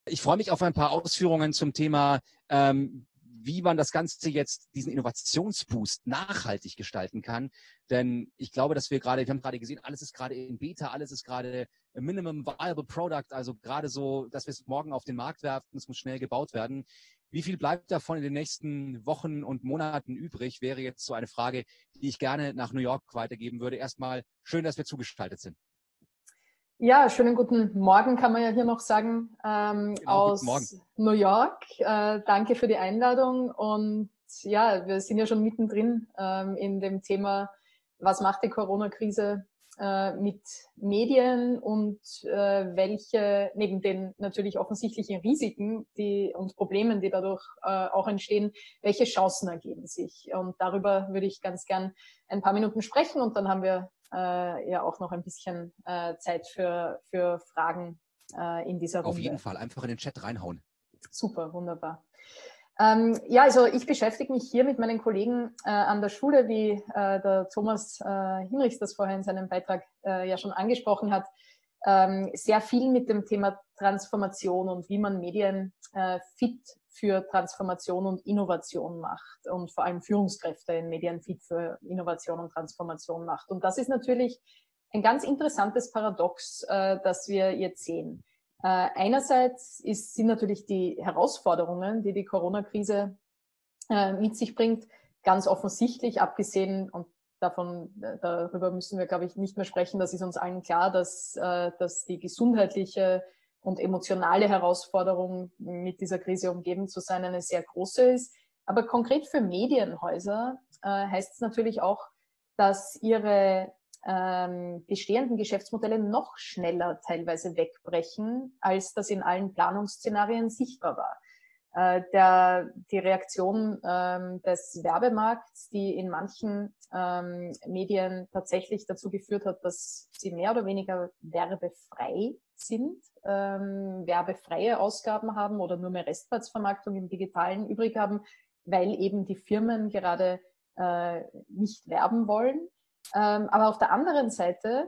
Ich freue mich auf ein paar Ausführungen zum Thema, wie man das Ganze jetzt, diesen Innovationsboost nachhaltig gestalten kann. Denn ich glaube, dass wir haben gerade gesehen, alles ist gerade in Beta, alles ist gerade Minimum Viable Product, also gerade so, dass wir es morgen auf den Markt werfen, es muss schnell gebaut werden. Wie viel bleibt davon in den nächsten Wochen und Monaten übrig, wäre jetzt so eine Frage, die ich gerne nach New York weitergeben würde. Erstmal schön, dass wir zugeschaltet sind. Ja, schönen guten Morgen kann man ja hier noch sagen, Genau, guten Morgen. aus New York. Danke für die Einladung und ja, wir sind ja schon mittendrin in dem Thema, was macht die Corona-Krise mit Medien und welche, neben den natürlich offensichtlichen Risiken und Problemen, die dadurch auch entstehen, welche Chancen ergeben sich. Und darüber würde ich ganz gern ein paar Minuten sprechen und dann haben wir ja auch noch ein bisschen Zeit für Fragen in dieser Runde. Auf jeden Fall, einfach in den Chat reinhauen. Super, wunderbar. Ja, also ich beschäftige mich hier mit meinen Kollegen an der Schule, wie der Thomas Hinrichs das vorher in seinem Beitrag ja schon angesprochen hat, sehr viel mit dem Thema Transformation und wie man Medien fit für Transformation und Innovation macht und vor allem Führungskräfte in Medien fit für Innovation und Transformation macht. Und das ist natürlich ein ganz interessantes Paradox, das wir jetzt sehen. Einerseits sind natürlich die Herausforderungen, die die Corona-Krise mit sich bringt, ganz offensichtlich, abgesehen und darüber müssen wir, glaube ich, nicht mehr sprechen. Das ist uns allen klar, dass die gesundheitliche und emotionale Herausforderung, mit dieser Krise umgeben zu sein, eine sehr große ist. Aber konkret für Medienhäuser heißt es natürlich auch, dass ihre bestehenden Geschäftsmodelle noch schneller teilweise wegbrechen, als das in allen Planungsszenarien sichtbar war. Die Reaktion des Werbemarkts, die in manchen Medien tatsächlich dazu geführt hat, dass sie mehr oder weniger werbefrei sind, werbefreie Ausgaben haben oder nur mehr Restplatzvermarktung im Digitalen übrig haben, weil eben die Firmen gerade nicht werben wollen. Aber auf der anderen Seite,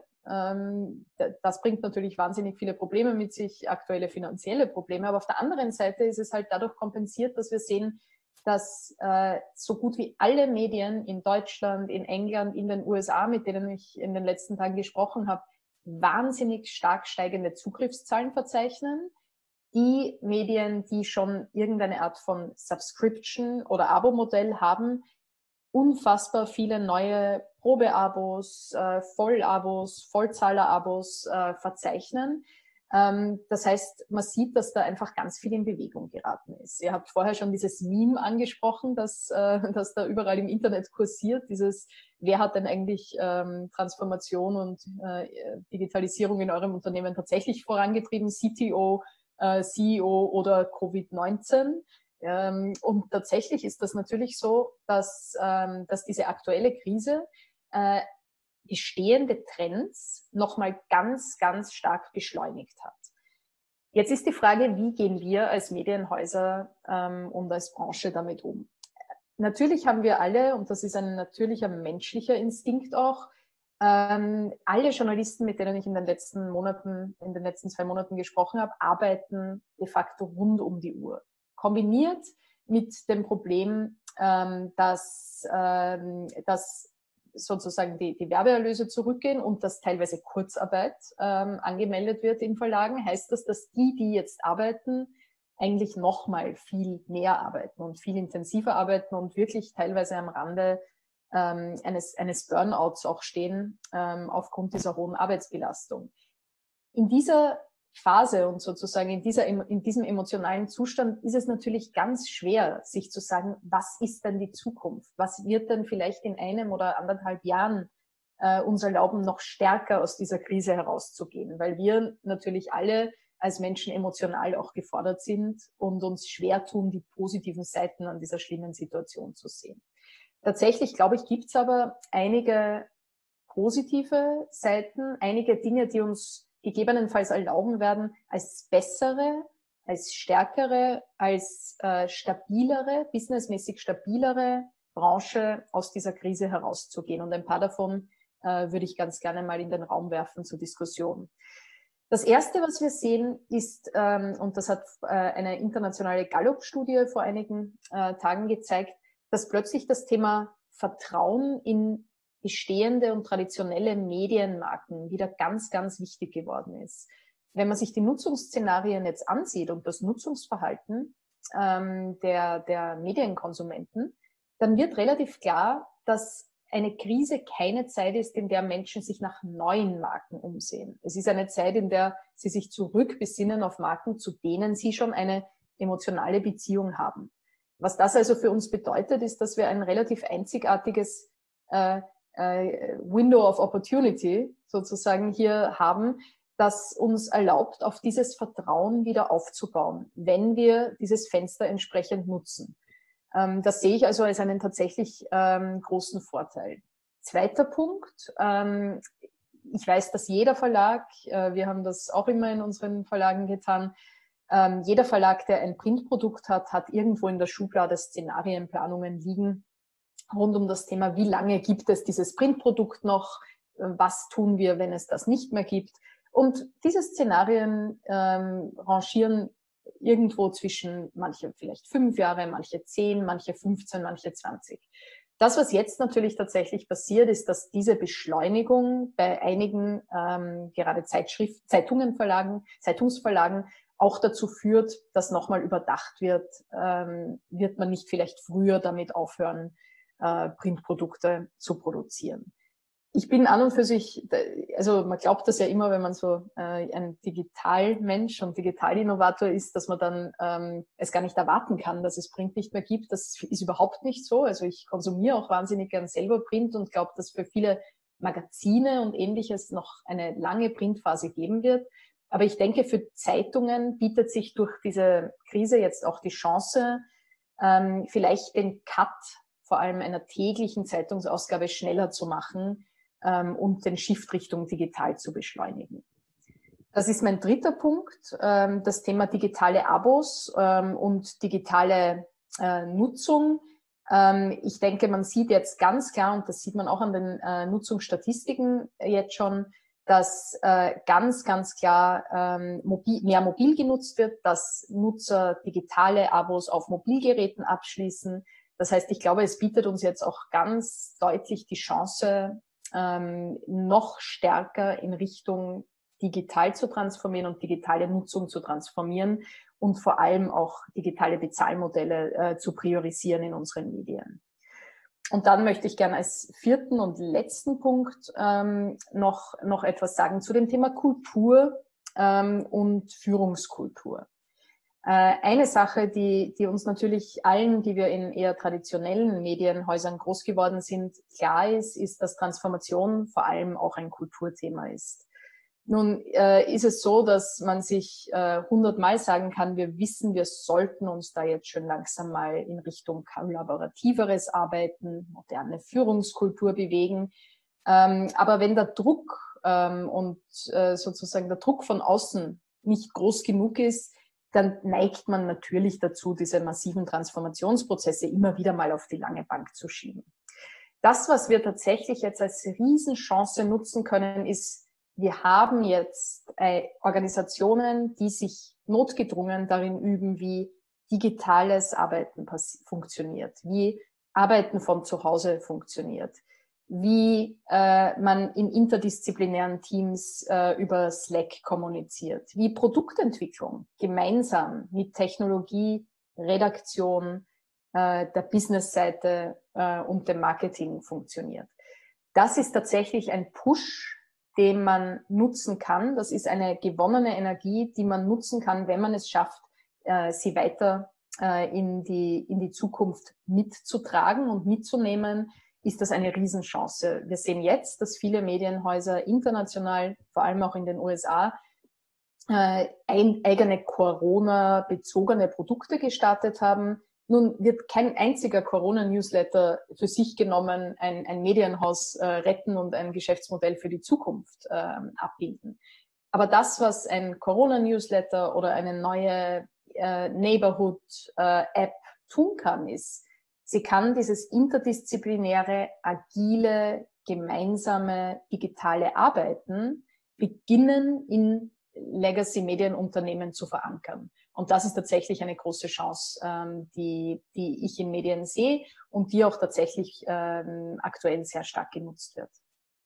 das bringt natürlich wahnsinnig viele Probleme mit sich, aktuelle finanzielle Probleme, aber auf der anderen Seite ist es halt dadurch kompensiert, dass wir sehen, dass so gut wie alle Medien in Deutschland, in England, in den USA, mit denen ich in den letzten Tagen gesprochen habe, wahnsinnig stark steigende Zugriffszahlen verzeichnen. Die Medien, die schon irgendeine Art von Subscription oder Abo-Modell haben, unfassbar viele neue Probeabos, Vollabos, Vollzahler-Abos verzeichnen. Das heißt, man sieht, dass da einfach ganz viel in Bewegung geraten ist. Ihr habt vorher schon dieses Meme angesprochen, das da überall im Internet kursiert, wer hat denn eigentlich Transformation und Digitalisierung in eurem Unternehmen tatsächlich vorangetrieben, CTO, CEO oder Covid-19? Und tatsächlich ist das natürlich so, dass diese aktuelle Krise bestehende Trends nochmal ganz, ganz stark beschleunigt hat. Jetzt ist die Frage, wie gehen wir als Medienhäuser und als Branche damit um? Natürlich haben wir alle, und das ist ein natürlicher menschlicher Instinkt auch, alle Journalisten, mit denen ich in den letzten 2 Monaten gesprochen habe, arbeiten de facto rund um die Uhr. Kombiniert mit dem Problem, dass sozusagen die Werbeerlöse zurückgehen und dass teilweise Kurzarbeit angemeldet wird in Verlagen, heißt das, dass die jetzt arbeiten, eigentlich noch mal viel mehr arbeiten und viel intensiver arbeiten und wirklich teilweise am Rande eines Burnouts auch stehen aufgrund dieser hohen Arbeitsbelastung. In dieser Phase und sozusagen in diesem emotionalen Zustand ist es natürlich ganz schwer, sich zu sagen, was ist denn die Zukunft? Was wird denn vielleicht in 1 oder 1,5 Jahren uns erlauben, noch stärker aus dieser Krise herauszugehen? Weil wir natürlich alle als Menschen emotional auch gefordert sind und uns schwer tun, die positiven Seiten an dieser schlimmen Situation zu sehen. Tatsächlich, glaube ich, gibt es aber einige positive Seiten, einige Dinge, die uns gegebenenfalls erlauben werden, als bessere, als stärkere, als stabilere, businessmäßig stabilere Branche aus dieser Krise herauszugehen. Und ein paar davon würde ich ganz gerne mal in den Raum werfen zur Diskussion. Das Erste, was wir sehen, ist, und das hat eine internationale Gallup-Studie vor einigen Tagen gezeigt, dass plötzlich das Thema Vertrauen in bestehende und traditionelle Medienmarken wieder ganz, ganz wichtig geworden ist. Wenn man sich die Nutzungsszenarien jetzt ansieht und das Nutzungsverhalten der Medienkonsumenten, dann wird relativ klar, dass eine Krise keine Zeit ist, in der Menschen sich nach neuen Marken umsehen. Es ist eine Zeit, in der sie sich zurückbesinnen auf Marken, zu denen sie schon eine emotionale Beziehung haben. Was das also für uns bedeutet, ist, dass wir ein relativ einzigartiges Window of Opportunity sozusagen hier haben, das uns erlaubt, auf dieses Vertrauen wieder aufzubauen, wenn wir dieses Fenster entsprechend nutzen. Das sehe ich also als einen tatsächlich großen Vorteil. Zweiter Punkt. Ich weiß, dass jeder Verlag, wir haben das auch immer in unseren Verlagen getan, jeder Verlag, der ein Printprodukt hat, hat irgendwo in der Schublade Szenarienplanungen liegen rund um das Thema, wie lange gibt es dieses Printprodukt noch, was tun wir, wenn es das nicht mehr gibt. Und diese Szenarien rangieren irgendwo zwischen manche vielleicht 5 Jahre, manche 10, manche 15, manche 20. Das, was jetzt natürlich tatsächlich passiert, ist, dass diese Beschleunigung bei einigen gerade Zeitungsverlagen auch dazu führt, dass nochmal überdacht wird, wird man nicht vielleicht früher damit aufhören, Printprodukte zu produzieren. Ich bin an und für sich, also man glaubt das ja immer, wenn man so ein Digitalmensch und Digitalinnovator ist, dass man dann es gar nicht erwarten kann, dass es Print nicht mehr gibt. Das ist überhaupt nicht so. Also ich konsumiere auch wahnsinnig gern selber Print und glaube, dass für viele Magazine und Ähnliches noch eine lange Printphase geben wird. Aber ich denke, für Zeitungen bietet sich durch diese Krise jetzt auch die Chance, vielleicht den Cut vor allem einer täglichen Zeitungsausgabe schneller zu machen, und den Shift Richtung digital zu beschleunigen. Das ist mein dritter Punkt, das Thema digitale Abos und digitale Nutzung. Ich denke, man sieht jetzt ganz klar, und das sieht man auch an den Nutzungsstatistiken jetzt schon, dass ganz, ganz klar mehr mobil genutzt wird, dass Nutzer digitale Abos auf Mobilgeräten abschließen. Das heißt, ich glaube, es bietet uns jetzt auch ganz deutlich die Chance, noch stärker in Richtung digital zu transformieren und digitale Nutzung zu transformieren und vor allem auch digitale Bezahlmodelle zu priorisieren in unseren Medien. Und dann möchte ich gerne als vierten und letzten Punkt noch etwas sagen zu dem Thema Kultur und Führungskultur. Eine Sache, die uns natürlich allen, die wir in eher traditionellen Medienhäusern groß geworden sind, klar ist, dass Transformation vor allem auch ein Kulturthema ist. Nun ist es so, dass man sich 100-mal sagen kann, wir wissen, wir sollten uns da jetzt schon langsam mal in Richtung kollaborativeres Arbeiten, moderne Führungskultur bewegen. Aber wenn der Druck und sozusagen der Druck von außen nicht groß genug ist, dann neigt man natürlich dazu, diese massiven Transformationsprozesse immer wieder mal auf die lange Bank zu schieben. Das, was wir tatsächlich jetzt als Riesenchance nutzen können, ist, wir haben jetzt Organisationen, die sich notgedrungen darin üben, wie digitales Arbeiten funktioniert, wie Arbeiten von zu Hause funktioniert, wie man in interdisziplinären Teams über Slack kommuniziert, wie Produktentwicklung gemeinsam mit Technologie, Redaktion, der Businessseite und dem Marketing funktioniert. Das ist tatsächlich ein Push, den man nutzen kann. Das ist eine gewonnene Energie, die man nutzen kann, wenn man es schafft, sie weiter in die Zukunft mitzutragen und mitzunehmen, ist das eine Riesenchance. Wir sehen jetzt, dass viele Medienhäuser international, vor allem auch in den USA, eigene Corona-bezogene Produkte gestartet haben. Nun wird kein einziger Corona-Newsletter für sich genommen ein Medienhaus retten und ein Geschäftsmodell für die Zukunft abbilden. Aber das, was ein Corona-Newsletter oder eine neue Neighborhood-App tun kann, ist, sie kann dieses interdisziplinäre, agile, gemeinsame, digitale Arbeiten beginnen in Legacy-Medienunternehmen zu verankern. Und das ist tatsächlich eine große Chance, die ich in Medien sehe und die auch tatsächlich aktuell sehr stark genutzt wird.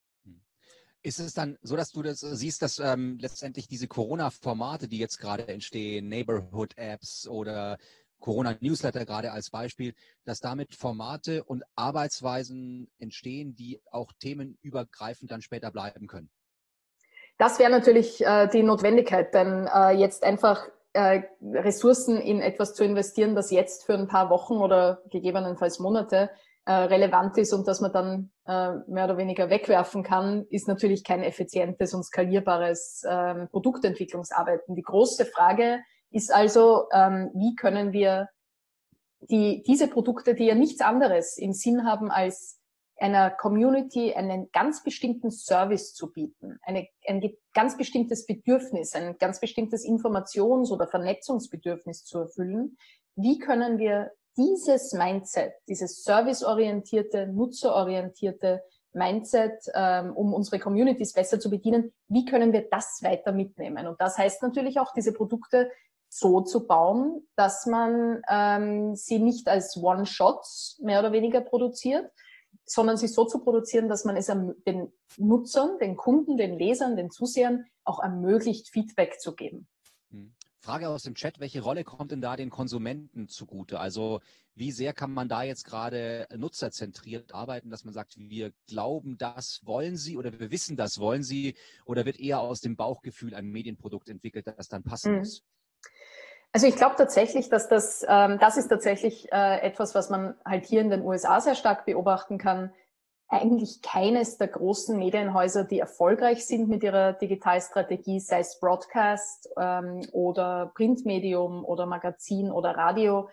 Ist es dann so, dass du das siehst, dass letztendlich diese Corona-Formate, die jetzt gerade entstehen, Neighborhood-Apps oder Corona-Newsletter gerade als Beispiel, dass damit Formate und Arbeitsweisen entstehen, die auch themenübergreifend dann später bleiben können? Das wäre natürlich die Notwendigkeit, denn jetzt einfach Ressourcen in etwas zu investieren, das jetzt für ein paar Wochen oder gegebenenfalls Monate relevant ist und das man dann mehr oder weniger wegwerfen kann, ist natürlich kein effizientes und skalierbares Produktentwicklungsarbeiten. Die große Frage ist also, wie können wir diese Produkte, die ja nichts anderes im Sinn haben, als einer Community einen ganz bestimmten Service zu bieten, ein ganz bestimmtes Bedürfnis, ein ganz bestimmtes Informations- oder Vernetzungsbedürfnis zu erfüllen. Wie können wir dieses Mindset, dieses serviceorientierte, nutzerorientierte Mindset, um unsere Communities besser zu bedienen, wie können wir das weiter mitnehmen? Und das heißt natürlich auch, diese Produkte so zu bauen, dass man sie nicht als One-Shots mehr oder weniger produziert, sondern sie so zu produzieren, dass man es den Nutzern, den Kunden, den Lesern, den Zusehern auch ermöglicht, Feedback zu geben. Frage aus dem Chat, welche Rolle kommt denn da den Konsumenten zugute? Also wie sehr kann man da jetzt gerade nutzerzentriert arbeiten, dass man sagt, wir glauben, das wollen sie oder wir wissen, das wollen sie, oder wird eher aus dem Bauchgefühl ein Medienprodukt entwickelt, das dann passen muss? Also ich glaube tatsächlich, dass das ist tatsächlich etwas, was man halt hier in den USA sehr stark beobachten kann. Eigentlich keines der großen Medienhäuser, die erfolgreich sind mit ihrer Digitalstrategie, sei es Broadcast oder Printmedium oder Magazin oder Radio,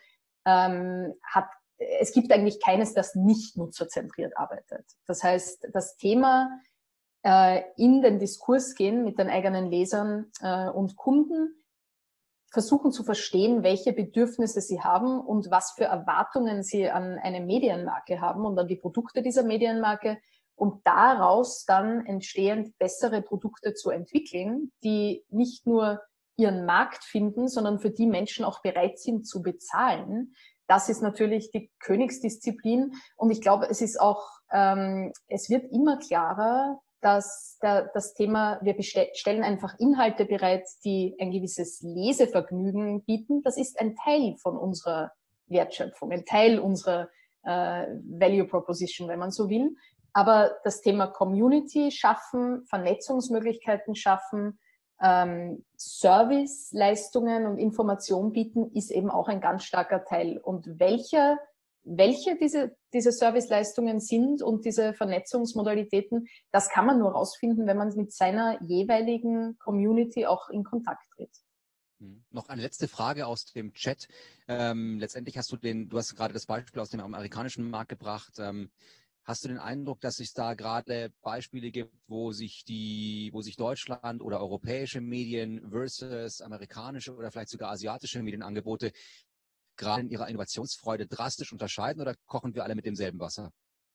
es gibt eigentlich keines, das nicht nutzerzentriert arbeitet. Das heißt, das Thema in den Diskurs gehen mit den eigenen Lesern und Kunden, versuchen zu verstehen, welche Bedürfnisse sie haben und was für Erwartungen sie an eine Medienmarke haben und an die Produkte dieser Medienmarke und daraus dann entstehend bessere Produkte zu entwickeln, die nicht nur ihren Markt finden, sondern für die Menschen auch bereit sind zu bezahlen. Das ist natürlich die Königsdisziplin und ich glaube, es ist auch, es wird immer klarer, dass das Thema, wir stellen einfach Inhalte bereit, die ein gewisses Lesevergnügen bieten. Das ist ein Teil von unserer Wertschöpfung, ein Teil unserer Value Proposition, wenn man so will. Aber das Thema Community schaffen, Vernetzungsmöglichkeiten schaffen, Serviceleistungen und Information bieten, ist eben auch ein ganz starker Teil. Und welche diese Serviceleistungen sind und diese Vernetzungsmodalitäten, das kann man nur rausfinden, wenn man mit seiner jeweiligen Community auch in Kontakt tritt. Noch eine letzte Frage aus dem Chat. Letztendlich du hast gerade das Beispiel aus dem amerikanischen Markt gebracht. Hast du den Eindruck, dass es da gerade Beispiele gibt, wo sich Deutschland oder europäische Medien versus amerikanische oder vielleicht sogar asiatische Medienangebote gerade in ihrer Innovationsfreude drastisch unterscheiden oder kochen wir alle mit demselben Wasser?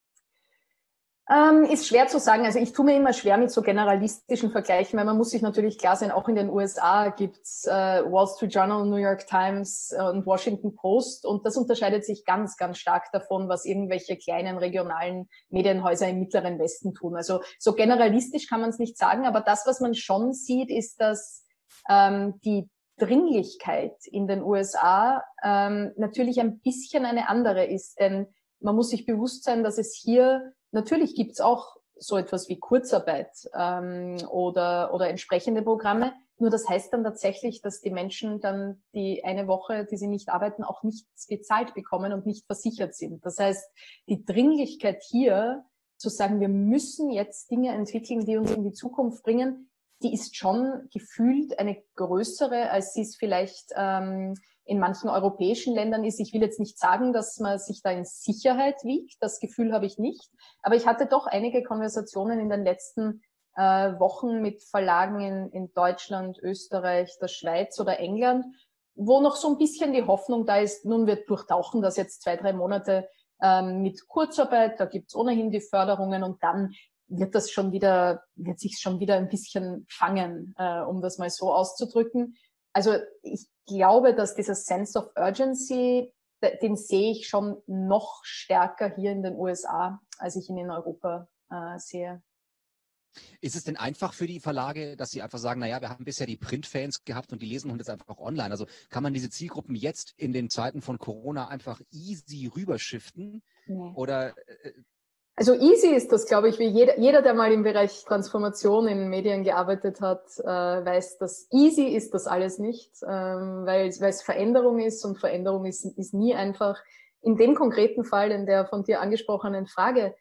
Ist schwer zu sagen. Also ich tue mir immer schwer mit so generalistischen Vergleichen, weil man muss sich natürlich klar sein, auch in den USA gibt's Wall Street Journal, New York Times und Washington Post und das unterscheidet sich ganz, ganz stark davon, was irgendwelche kleinen regionalen Medienhäuser im Mittleren Westen tun. Also so generalistisch kann man es nicht sagen, aber das, was man schon sieht, ist, dass die Dringlichkeit in den USA natürlich ein bisschen eine andere ist. Denn man muss sich bewusst sein, dass es hier, natürlich gibt es auch so etwas wie Kurzarbeit oder entsprechende Programme. Nur das heißt dann tatsächlich, dass die Menschen dann die eine Woche, die sie nicht arbeiten, auch nichts bezahlt bekommen und nicht versichert sind. Das heißt, die Dringlichkeit hier zu sagen, wir müssen jetzt Dinge entwickeln, die uns in die Zukunft bringen, die ist schon gefühlt eine größere, als sie es vielleicht in manchen europäischen Ländern ist. Ich will jetzt nicht sagen, dass man sich da in Sicherheit wiegt. Das Gefühl habe ich nicht. Aber ich hatte doch einige Konversationen in den letzten Wochen mit Verlagen in Deutschland, Österreich, der Schweiz oder England, wo noch so ein bisschen die Hoffnung da ist, nun wir durchtauchen das jetzt 2-3 Monate mit Kurzarbeit, da gibt's ohnehin die Förderungen und dann wird sich schon wieder ein bisschen fangen, um das mal so auszudrücken. Also ich glaube, dass dieser Sense of Urgency, den sehe ich schon noch stärker hier in den USA, als ich ihn in Europa sehe. Ist es denn einfach für die Verlage, dass sie einfach sagen, naja, wir haben bisher die Printfans gehabt und die lesen uns jetzt einfach online. Also kann man diese Zielgruppen jetzt in den Zeiten von Corona einfach easy rüberschiften? Nee. Oder also easy ist das, glaube ich, wie jeder, der mal im Bereich Transformation in Medien gearbeitet hat, weiß, dass easy ist das alles nicht, weil es Veränderung ist und Veränderung ist nie einfach. In dem konkreten Fall, in der von dir angesprochenen Frage,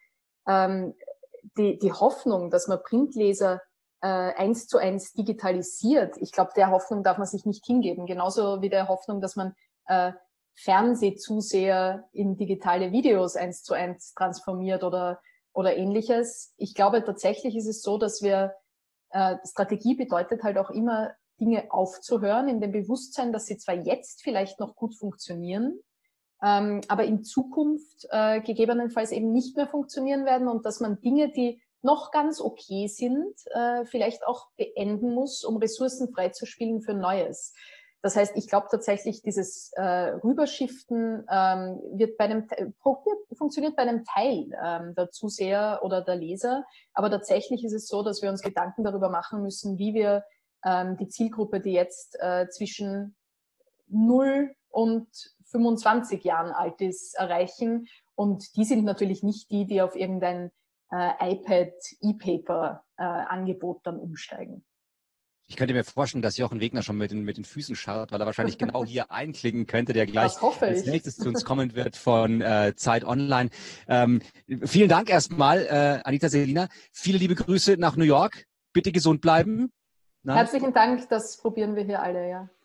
die Hoffnung, dass man Printleser 1:1 digitalisiert, ich glaube, der Hoffnung darf man sich nicht hingeben. Genauso wie der Hoffnung, dass man Fernsehzuseher in digitale Videos 1:1 transformiert oder ähnliches. Ich glaube, tatsächlich ist es so, dass Strategie bedeutet halt auch immer, Dinge aufzuhören, in dem Bewusstsein, dass sie zwar jetzt vielleicht noch gut funktionieren, aber in Zukunft gegebenenfalls eben nicht mehr funktionieren werden und dass man Dinge, die noch ganz okay sind, vielleicht auch beenden muss, um Ressourcen freizuspielen für Neues. Das heißt, ich glaube tatsächlich, dieses Rüberschiften funktioniert bei einem Teil der Zuseher oder der Leser, aber tatsächlich ist es so, dass wir uns Gedanken darüber machen müssen, wie wir die Zielgruppe, die jetzt zwischen 0 und 25 Jahren alt ist, erreichen. Und die sind natürlich nicht die auf irgendein iPad, E-Paper-Angebot dann umsteigen. Ich könnte mir vorstellen, dass Jochen Wegner schon mit den Füßen scharrt, weil er wahrscheinlich genau hier einklicken könnte, der gleich als nächstes zu uns kommen wird von Zeit Online. Vielen Dank erstmal, Anita Selina. Viele liebe Grüße nach New York. Bitte gesund bleiben. Herzlichen Dank, das probieren wir hier alle, ja.